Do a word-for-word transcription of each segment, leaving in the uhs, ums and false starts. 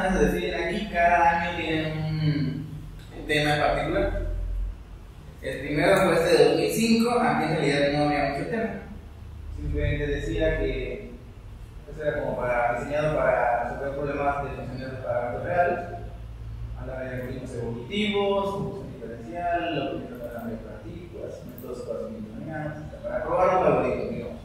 años se definen aquí, cada año tienen un, un tema en particular. El primero fue este de dos mil cinco, aquí en realidad no había mucho tema. Simplemente decía que esto era como para, diseñado para resolver problemas de funciones de parámetros reales, hablar de algoritmos evolutivos, función diferencial, optimización de parámetros de partículas, métodos cuasimiltonianos, para probar los algoritmos, digamos.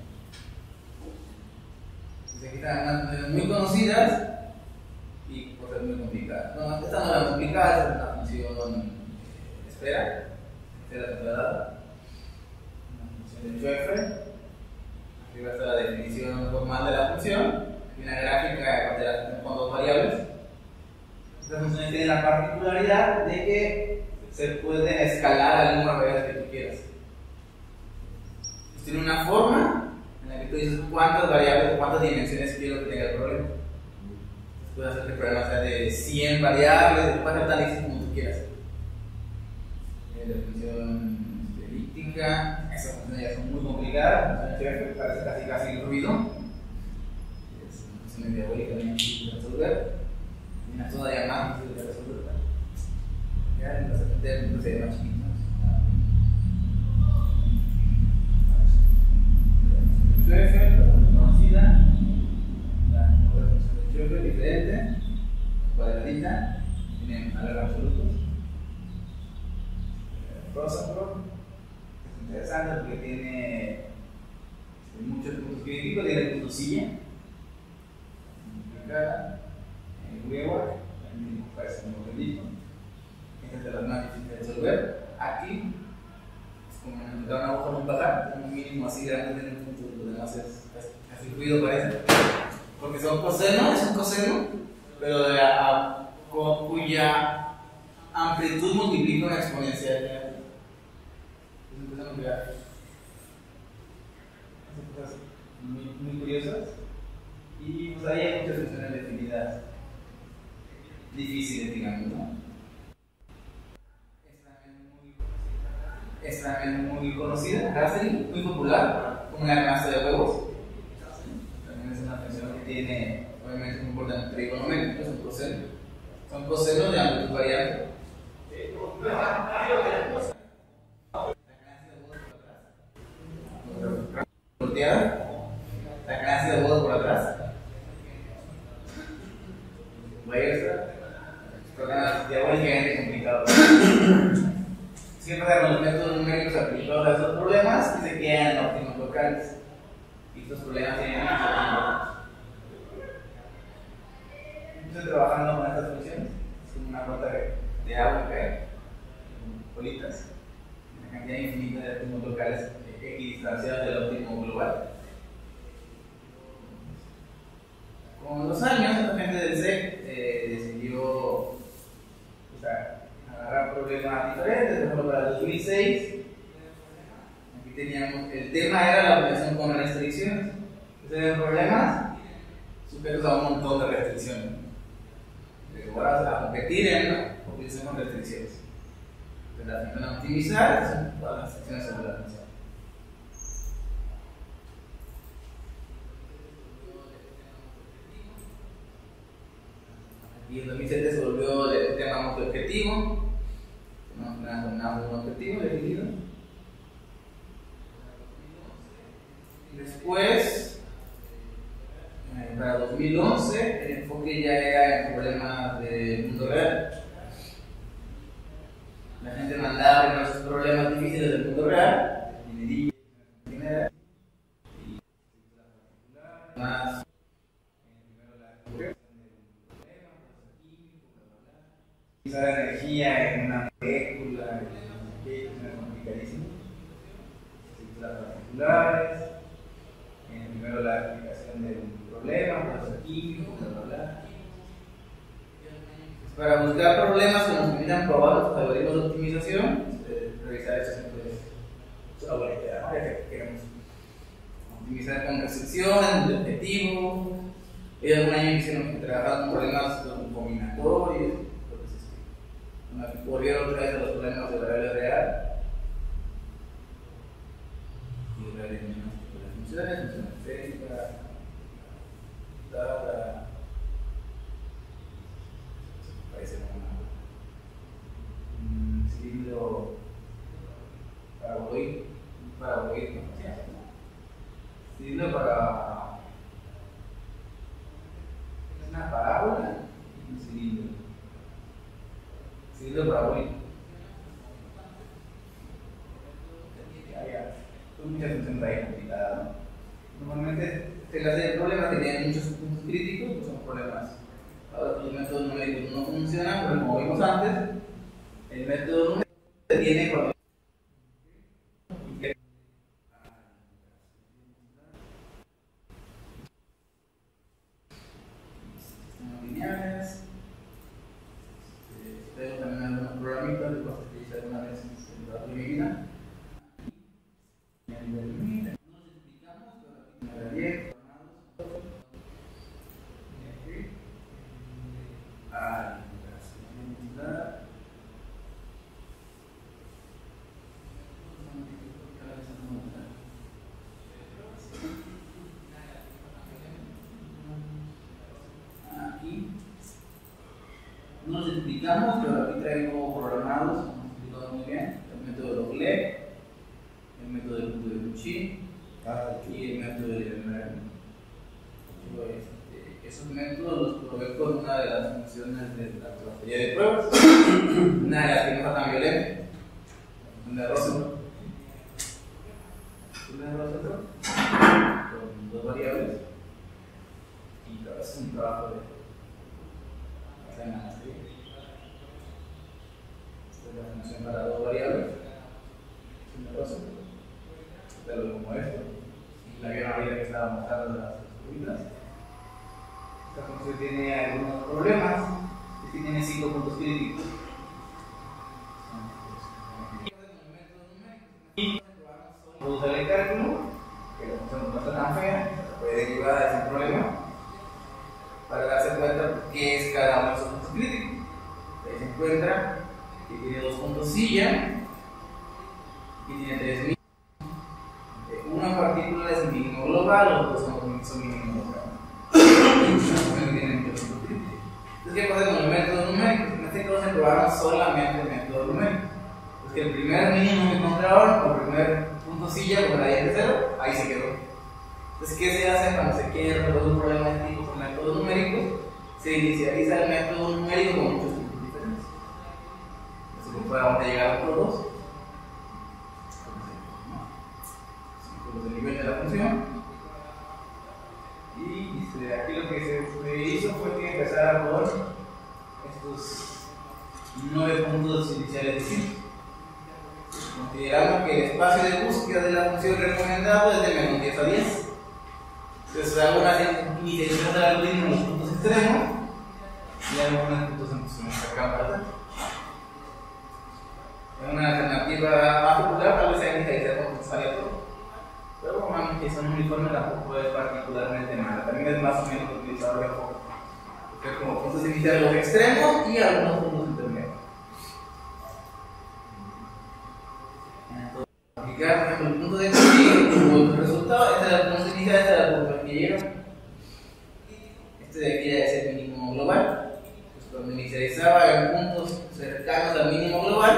Entonces aquí están unas funciones muy conocidas y por ser muy complicadas. No, esta no es la complicada, esta es una función de espera. La declarada, una función de Schoeffer. Arriba está la definición formal de la función y una gráfica de la función con dos variables. Esta función tiene la particularidad de que se puede escalar al número de variables que tú quieras. Tiene una forma en la que tú dices cuántas variables o cuántas dimensiones quiero que tenga el problema. Puedes hacer que el problema sea de cien variables, puedes hacer tan difícil como tú quieras. La función elíptica, esas funciones ya son muy complicadas, la función Schoeffer parece casi casi el ruido, es una función diabólica muy difícil de resolver, y una todavía más difícil de resolver. Ya en los setenta sería más chiquitos. Schoeffer, la conocida, la función de Schoeffer diferente, cuadradita, tienen valores absolutos. Rosenberg es interesante porque tiene muchos puntos críticos, tiene el punto silla, multiplicada, en Weber, también parece muy bonito. Esta es de las más difíciles de resolver. Aquí es como encontrar una hoja muy baja, un mínimo así grande, tiene un punto, lo demás es casi ruido, parece. Porque son cosenos, es un coseno, pero de a, a, con, cuya amplitud multiplica una exponencial. Son cosas muy, muy curiosas y pues ahí hay muchas funciones definidas difíciles, digamos, ¿no? Es también muy conocida, Haskell, muy popular, como una canasta de huevos. También es una función que tiene, obviamente, un comportamiento trigonométrico, es un coseno. Son cosenos de amplitud variable. Volteada, la ganancia de bodas por atrás. Vaya, programas diabólicamente complicados. Siempre pasa con los métodos numéricos aplicados a estos problemas y se quedan óptimos locales. Y estos problemas tienen muchos óptimos. Estoy trabajando con estas funciones. Es como una gota de agua que cae, con bolitas. Una cantidad infinita de óptimos locales equidistanciados del óptimo global. Con los años, la gente del S E C eh, decidió o sea, agarrar problemas diferentes. Por ejemplo, para el dos mil seis, aquí teníamos, el tema era la operación con restricciones. Entonces, problemas sujetos a un montón de restricciones. Pero ahora a competir en la operación con restricciones. Entonces, la función a optimizar son todas las restricciones sobre la función. Y en dos mil siete se volvió el tema multiobjetivo, no un objetivo definido. Después, eh, para dos mil once, el enfoque ya era en problemas del mundo real. La gente mandaba esos problemas difíciles del mundo real, ingeniería, y más. Usar energía en una molécula, que es complicadísimo. Círculos particulares, eh, primero la explicación del problema, proceso químico, bla bla bla. Para buscar problemas que nos permitan probar los algoritmos de optimización, eh, revisar esto siempre es una buena idea, ¿no? Ya que queremos optimizar con restricciones, de objetivo. Ellos algún año hicieron que trabajaban con problemas combinatorios. Volvieron otra vez a los problemas de la realidad real y de las funciones, función esférica, dada. aparece un cilindro paraboloide, paraboloide, ¿no? Sí, cilindro para una parábola y un cilindro. Cilindro parabólico. Son muchas funciones ahí complicadas, ¿no? Normalmente se las de problemas que tienen muchos puntos críticos, pues son problemas. Ahora los métodos numéricos no funcionan, pero como vimos antes, el método numérico se tiene cuando lineales. Tengo también algunos programitas de cosas que hice alguna vez en la primera. Nos explicamos, pero aquí no los explicamos, pero aquí traigo programados, hemos explicado muy bien, el método de Loglet, el método de punto de Cauchy y el método de Lemaitre. Este, esos métodos los probé con una de las funciones de la batería de pruebas, una de las que no está tan violenta, una de Rosenthal, una de Rosenthal, con dos variables, y claro, es un trabajo de semanas. Esta es la función para dos variables, una de Rosenthal, pero como esto, la vieron ahorita que estaba mostrando las curvitas. Esta función tiene algunos problemas, es que tiene cinco puntos críticos. Y puedo usar el cálculo, que la función no está tan fea, se puede derivar sin problema, para darse cuenta qué es cada uno de esos puntos críticos. Ahí se encuentra que tiene dos puntos silla y tiene tres mínimos. Una partícula es mínimo global, los dos son mínimo local. Entonces, ¿qué pasa con el método numérico? En este caso se probaron solamente el método numérico. Pues que el primer mínimo que encontraron, o el primer punto silla con gradiente cero, ahí se quedó. Entonces, ¿qué se hace cuando se quiere resolver un problema de tipo con métodos numéricos? Se inicializa el método numérico con muchos puntos diferentes. Entonces, podemos llegar a todos. Los del nivel de la función. Y este, aquí lo que se, se hizo fue que empezara por estos nueve puntos iniciales distintos. Consideramos que el espacio de búsqueda de la función recomendado es de menos diez a diez. Entonces hago una inicialización del algoritmo en los puntos extremos y hago unos puntos en acá para es una alternativa más popular, tal vez sea inicializar con puntos aleatorios. Pero normalmente son uniformes tampoco es particularmente mala, también es más o menos utilizado de poco. Porque como puntos iniciales los extremos y algunos puntos intermedios. Entonces, aplicar por ejemplo el punto de Cauchy, el resultado, este era el punto inicial, este era el punto al que llegaron. Este de aquí es el mínimo global. Pues cuando inicializaba en puntos cercanos al mínimo global,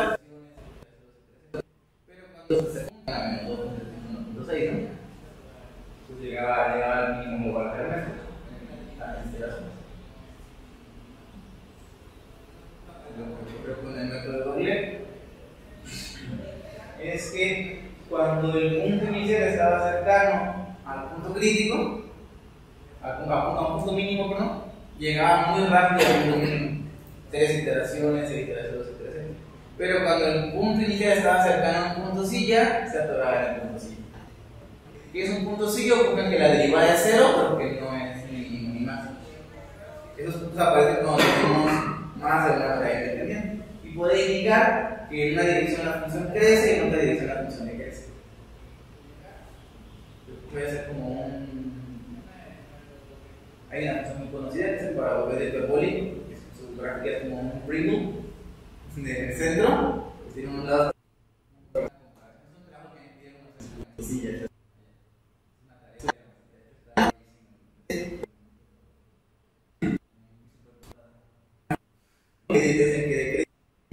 pero cuando se acercan a menos dos puntos ahí, ¿no? Pues llegaba, llegaba al mínimo global realmente. Lo que ocurre con el método de Loglet es que cuando el punto inicial estaba cercano al punto crítico, a un, a un punto mínimo, perdón, llegaba muy rápido al punto mínimo. Tres iteraciones, seis iteraciones, etcétera. Pero cuando el punto inicial estaba cercano a un punto silla, se atoraba en el punto silla. ¿Qué es un punto silla? Ocurre que la derivada es cero, pero que no es ni mínimo ni máximo. Esos puntos aparecen cuando tenemos más de una variable independiente. Y puede indicar que en una dirección la función crece y en otra dirección la función decrece. Puede ser como un. Hay una función muy conocida que es el paraboloide hiperbólico, que su gráfica es como un Pringle en el centro, que tiene un lado. desde que de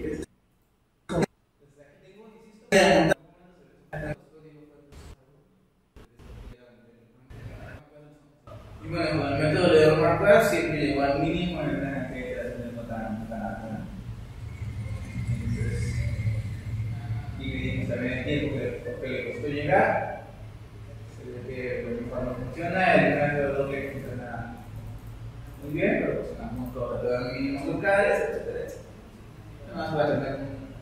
y bueno, con el método de Marquardt siempre llegó al mínimo en la que era tan tan alta. Entonces, dividimos también el tiempo que le costó llegar. Se ve que lo mejor no funciona, el método doble funciona muy bien, pero pues tenemos todos los mínimos locales, etcétera, etcétera. Además va a tener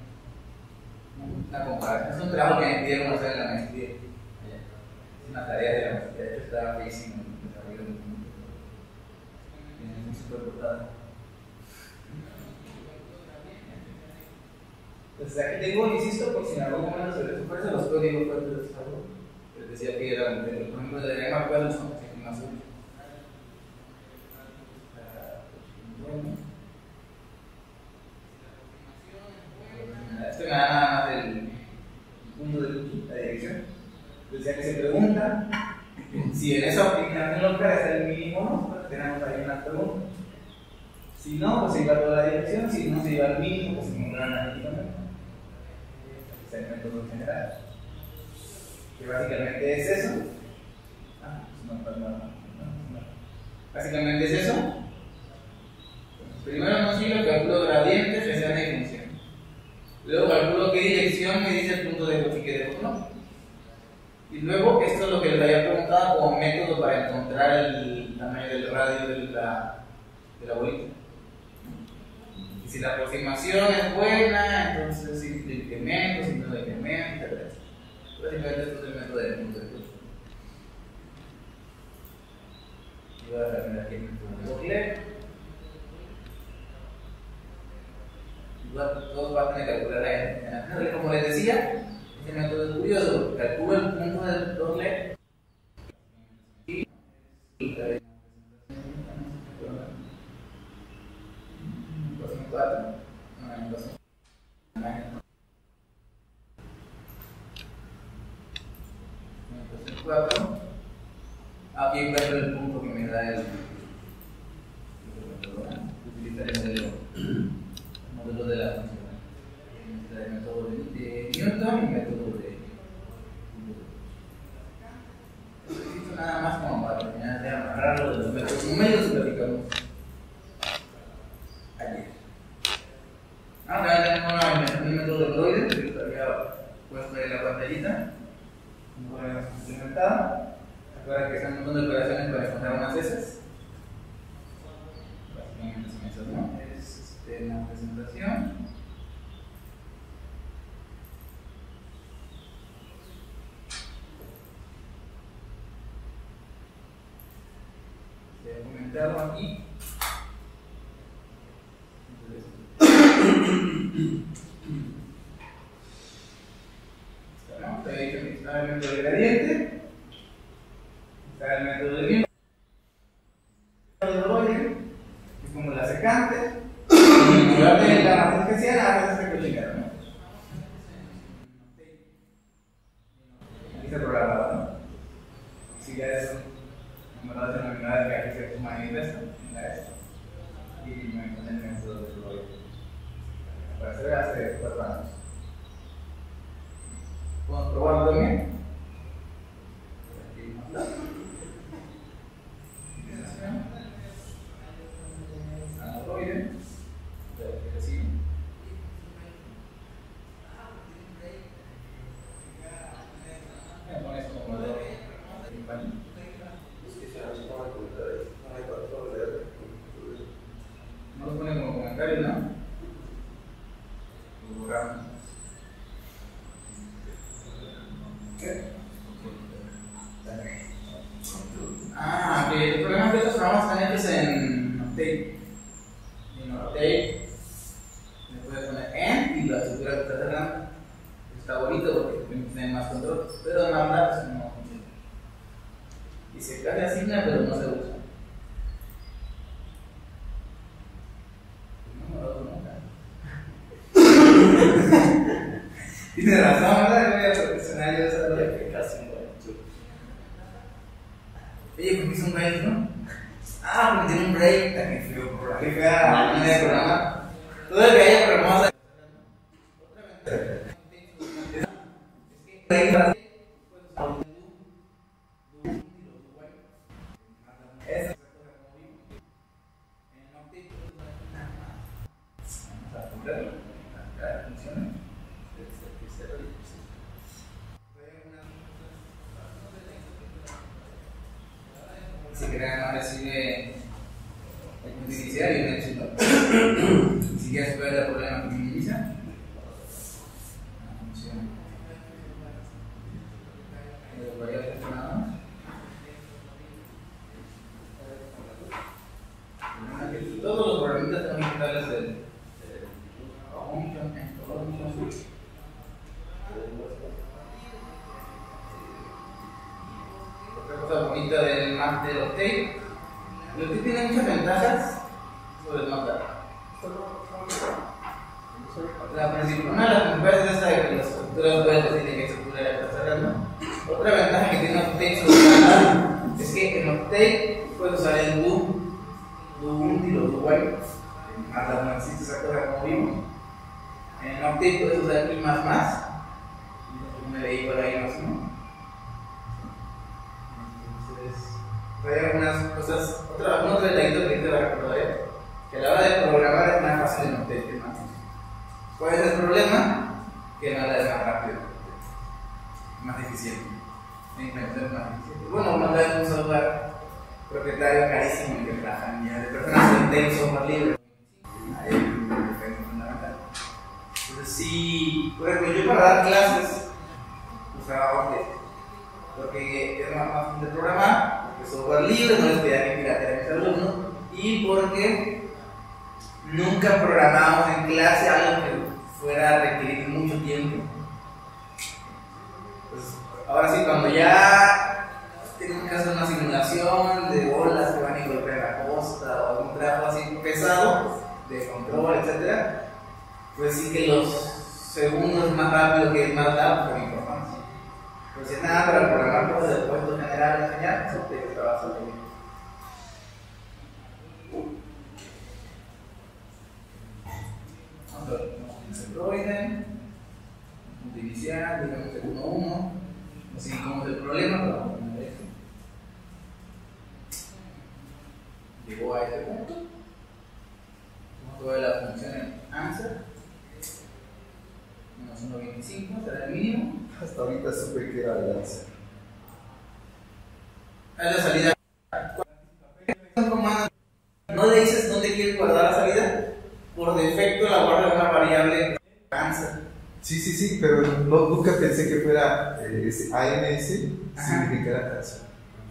una comparación. Es un trabajo que me pidieron hacer en la maestría. Es una tarea de la maestría, de hecho estaba feísimo en el desarrollo del mundo. Es muy súper portada. Entonces aquí tengo, insisto, por si en algún momento se les ofrece los códigos fuertes de desarrollo. Les decía que era un tema, por ejemplo, de la Marquardt son en azul. Esto me da nada más el punto de la dirección. Decía que se pregunta si en esa optimización local está el mínimo, ¿no? Pues tenemos ahí una pregunta. Si no, pues se iba a toda la dirección. Si no se iba al mínimo, pues se encontrarán analíticamente. Es el método general. Que básicamente es eso. Ah, pues no, no, no, no. Básicamente es eso. Primero nos sirve, calculo gradientes, presiones y función. Luego calculo qué dirección me dice el punto de cochique de botón. Y luego, esto es lo que les había preguntado como método para encontrar el tamaño del radio de la, de la bolita. Y si la aproximación es buena, entonces si de incremento, si no de incremento, etcétera. Básicamente esto es el método de punto de cochique. Y voy a aprender aquí el método de Dirichlet. Todos van a tener que calcular la N. Como les decía, este método es curioso. Calculo el punto del doble y cuatro. cuatro. Aquí encuentro el punto que me da el utilizar el modelo. Modelo de la función. El método de Newton y el método de. Esto nada más como para terminar de amarrarlo de los métodos numéricos que platicamos ayer. Ahora tenemos un método de Broide, que les había puesto ahí en la pantallita. Como habíamos implementado. Recuerda que están un montón de operaciones para encontrar unas heces. Básicamente son esas, ¿no? Es este, la presentación. Se ha comentado aquí. ¿No? Te he dicho que está el método de gradiente, está el método de Newton, de Broide, que es como la secante, y en lugar de la matriz especial, haces esta cochilera, ¿no? Aquí está programado, ¿no? Si ya es numeradas denominadas que aquí se suman y restan, en la S, y me encontré el método de Broide. Para hacer hace cuatro años. Podemos probarlo también. Aquí más Android. Así. Con esto como de no lo ponen como comentario, ¿no? Lo borramos. Ah, ok. El problema es que estos programas están hechos en Octave. En Octave le puedes poner en y la estructura que estás hablando. Está bonito porque permite tener más control, pero en MATLAB eso no funciona. Y se casi asigna, pero no se usa. No me lo hago nunca. Tienes razón, ¿verdad? Voy a profesional yo esa que casi no. Oye, ¿por qué hizo un break, no? Ah, porque tiene un break. También frío por ahí. Qué fea manera de programar. Todo el que haya programado. Si crean no recibe el punto inicial y un éxito. Si quieres ver el problema que minimiza, la función de variables nada más. Todos los programitas son ejecutables del function, function. Otra cosa bonita del Mac del Octave, el Octave tiene muchas ventajas sobre el Mac. La principal, una de las principales es esta de que las estructuras puedes decir que estructura ya está cerrando. Otra ventaja que tiene Octave sobre el Mac es que en Octave puedes usar el do, do until o do while. En Mac no existe esa cosa como vimos. En Octave puedes usar el más más. Me leí por ahí más uno. Hay algunas cosas, otra, algún otro detallito que te va a recordar, que a la hora de programar es más fácil de Octave que más. ¿Cuál es el problema? Que nada es más rápido, más eficiente. La implementación es más eficiente. Bueno, mandar un software propietario carísimo y que trabajan ya de personas que tienen software libre. Ahí es fundamental. Entonces, si, por ejemplo, yo para dar clases usaba Octave, porque es más fácil de programar. El software libre, no les pedía que piratearan a mis alumnos, y porque nunca programamos en clase algo que fuera a requerir mucho tiempo. Pues, ahora sí, cuando ya tenemos que hacer una simulación de bolas que van a golpear la costa o un trabajo así pesado de control, etcétera, pues sí que los segundos más rápido que es más largo por importancia. Pues si es nada para programar cosas del puesto general de enseñar, eso te está bastante bien. Vamos a ver, Android, punto inicial, digamos el uno punto uno, así como es el problema, pero vamos a poner esto. Llegó a este punto, vamos a ver la función en answer, menos uno punto veinticinco, será el mínimo. Hasta ahorita supe que era el answer. Es la salida. No le dices dónde quieres guardar la salida, por defecto la guarda en una variable answer. Sí, sí, sí, pero no, nunca pensé que fuera eh, ese A N S significara answer.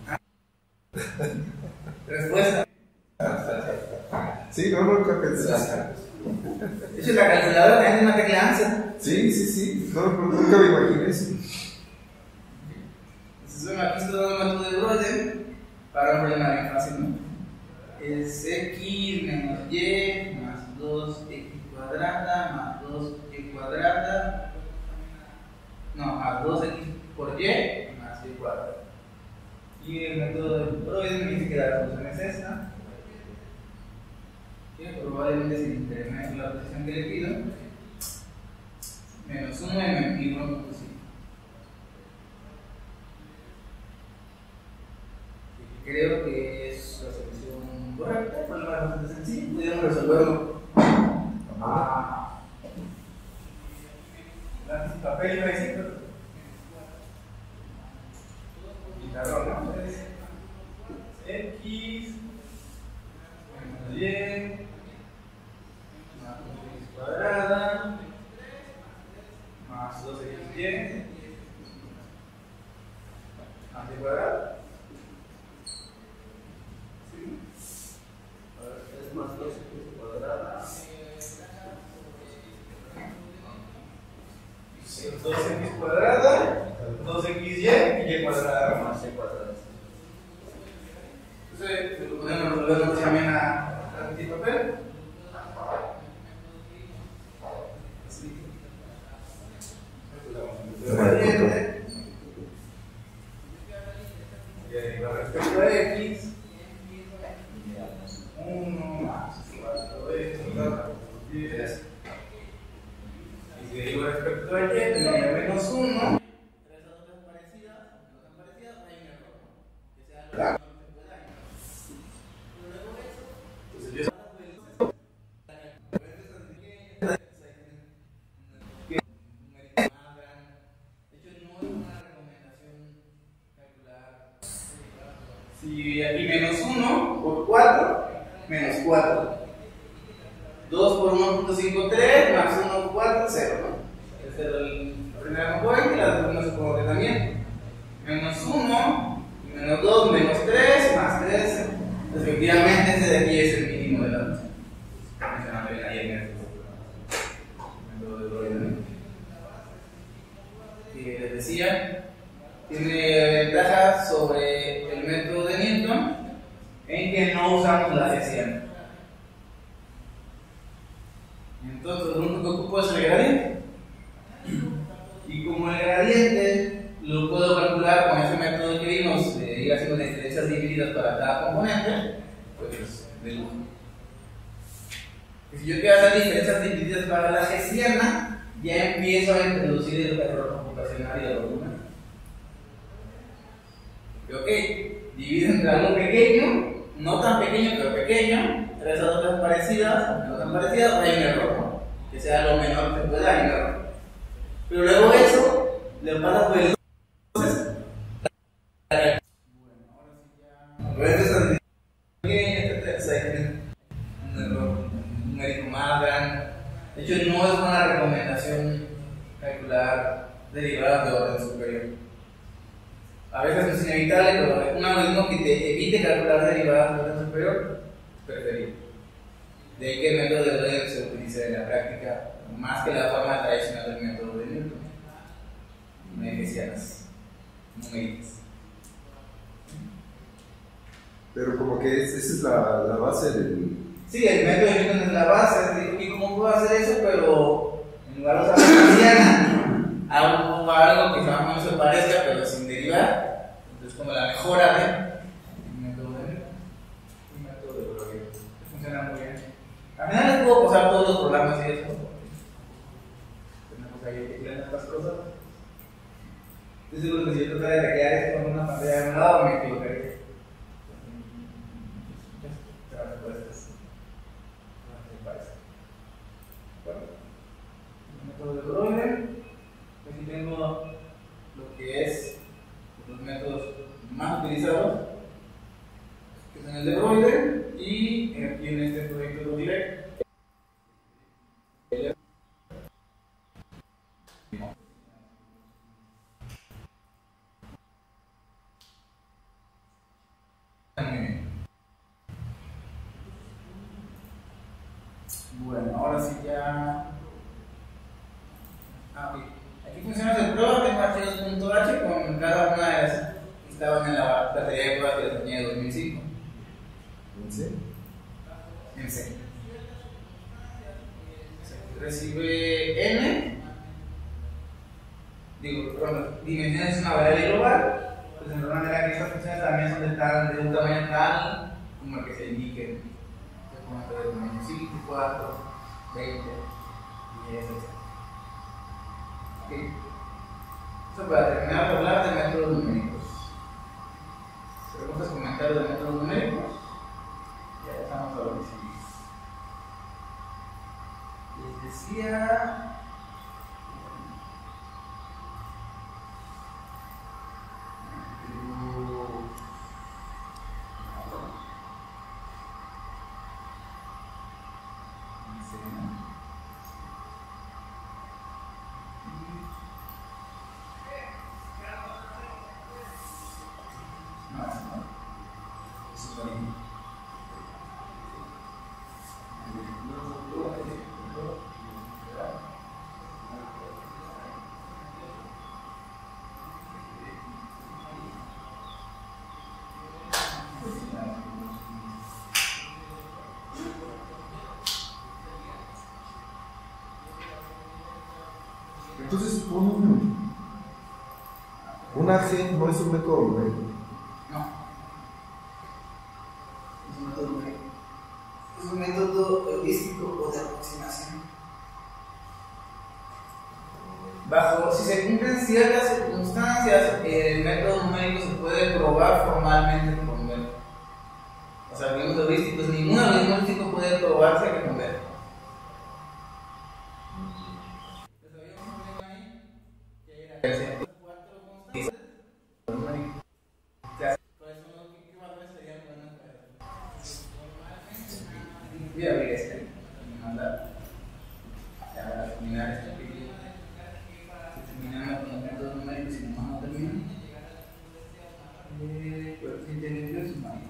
Respuesta. Sí, no, nunca pensé. De hecho, la calculadora tiene una tecla answer. Sí, sí, sí, no, no, nunca me imaginé eso. Entonces, aquí está dando el método de Broglie para un problema bien fácil, ¿no? Es x menos y más dos x cuadrada más dos y cuadrada, no, más dos x por y más y cuadrada. Y el método de Broglie me dice que la función es esta, que probablemente se incremente la posición que le pido, menos uno y uno punto cinco. Creo que es la solución correcta, el problema es bastante sencillo, pudimos resolverlo. Ah. Lápiz y papel, iba a decir, pizarrón, ¿no? Entonces, x menos y más dos x cuadrada más dos x y más y cuadrada. ¿Sí? Es más dos x cuadrada. dos x cuadrada, dos x y y y cuadrada más y cuadrada. Entonces, lo podemos resolver también a lápiz y papel. Y respecto a x, uno más cuatro x Y si digo respecto a y, tendría menos uno. Tres otras parecidas, no tan parecidas, hay un error, ¿no? Que sea lo menor que pueda. Pero luego eso, entonces yo si aquí menos uno por cuatro, menos cuatro. dos por uno punto cincuenta y tres más uno por cuatro, cero, ¿no? Esta es la primera componente y la segunda supongo que también. Menos uno, menos dos, menos tres, más tres. Efectivamente, este de aquí es el mínimo de la función. Mencionando bien ahí en el método de Broglie. Que les decía, tiene ventajas sobre el método de Newton en que no usamos la hesiana. Entonces, lo único que ocupo es el gradiente. Y como el gradiente lo puedo calcular con ese método que vimos, de ir haciendo las diferencias divididas para cada componente, pues de lujo. Y si yo quiero hacer diferencias divididas para la hessiana, ya empiezo a introducir el error computacional y el volumen. Ok, divido entre algo pequeño, no tan pequeño, pero pequeño, tres otras parecidas, no tan parecidas, hay un error, ¿no? Que sea lo menor que pueda, hay un error. Pero luego eso le pasa por el entonces. Bueno, ahora sí ya. Pero este es el pequeño, este es un error numérico más grande. De hecho, no es una recomendación calcular derivadas de orden superior. A veces es inevitable, pero un algoritmo que te evite calcular derivadas de orden superior es preferible. De ahí que el método de Broglie se utiliza en la práctica más que la forma tradicional del método de Newton. Hessianas numéricas. Pero como que es, esa es la, la base del... Sí, el método de Newton es la base. ¿Y cómo puedo hacer eso? Pero en lugar de usar la hessiana, hago algo que más o menos se parezca, pero sin derivar. Entonces, como la mejora del método de Newton. Un método de Broglie. Funciona muy bien. Al final les puedo pasar todos los programas y eso. Tenemos ahí que tirar estas cosas. Estoy seguro que si yo tratara de recrear esto con una pantalla de un lado, me equivocaría. Las respuestas. ¿Qué parece? Bueno, el método de Broglie. Aquí tengo lo que es los métodos más utilizados, que son el de Broglie, y aquí en este proyecto de Dirac. Bueno, ahora sí ya. Ah, ok. Aquí funciona el prueba, tengo archivos.h con cada una de las que estaban en la batería de pruebas que les tenía de dos mil cinco. ¿En C? En C. Recibe n. Digo, perdón, dimensiones es una variable global. Pues de alguna manera que estas funciones también son de, tal, de un tamaño tal como el que se indique. Como de tamaño cinco, cuatro, veinte, diez, etcétera. Okay. Eso para terminar de hablar de métodos numéricos. Preguntas, comentarios de métodos numéricos. Ya estamos a lo que sigue. Les decía. Entonces, un, un A G no es un método numérico. No. Es un método numérico. Es un método heurístico o de aproximación. bajo, si se cumplen ciertas circunstancias, el método numérico se puede probar formalmente con ver. O sea, algoritmos heurísticos, ningún algoritmo heurístico puede probarse que con ver. Entonces había un problema ahí, que era que cuatro constantes, numérico. Por eso, ¿qué valores serían buenos para normalmente? Voy a abrir este, me mandar. Para terminar este pequeño, terminando con los métodos numéricos y no vamos a terminar. Eh, coeficiente de sumar.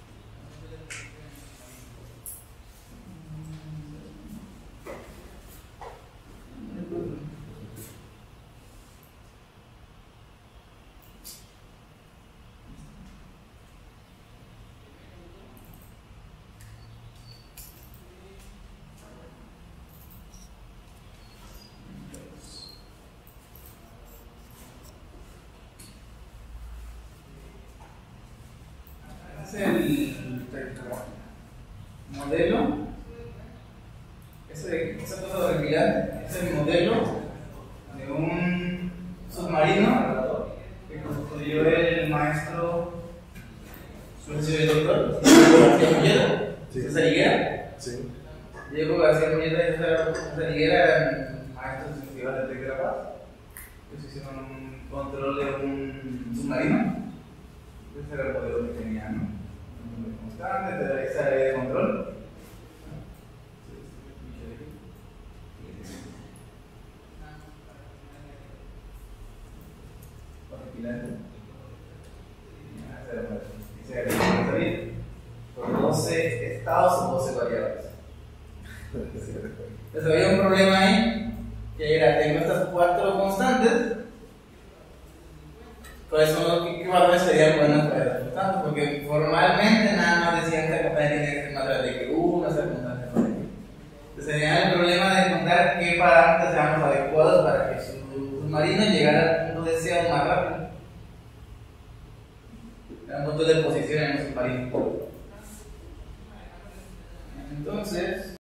El modelo, ese, esa cosa de respirar, es el modelo de un submarino que construyó el maestro, no sé si el doctor, Diego García Molleda, César Higuera. Sí. Diego García Molleda y César Higuera eran maestros en festivales de Grapaz. Ellos hicieron un control de un submarino. Ese era el modelo que tenían, ¿no? Constante, te da esa área de control. Por doce estados o doce variables. Entonces había un problema ahí, que era, tengo estas cuatro constantes. Por eso, ¿qué, qué valores serían buenos para las constantes? Porque formalmente nada más decían que la constante tiene que ser más grande que uno, esa constante no hay. Entonces tenía el problema de encontrar qué parámetros sean los adecuados para que su submarino llegara al punto deseado más rápido. Eran puntos de posición en el submarino. Entonces,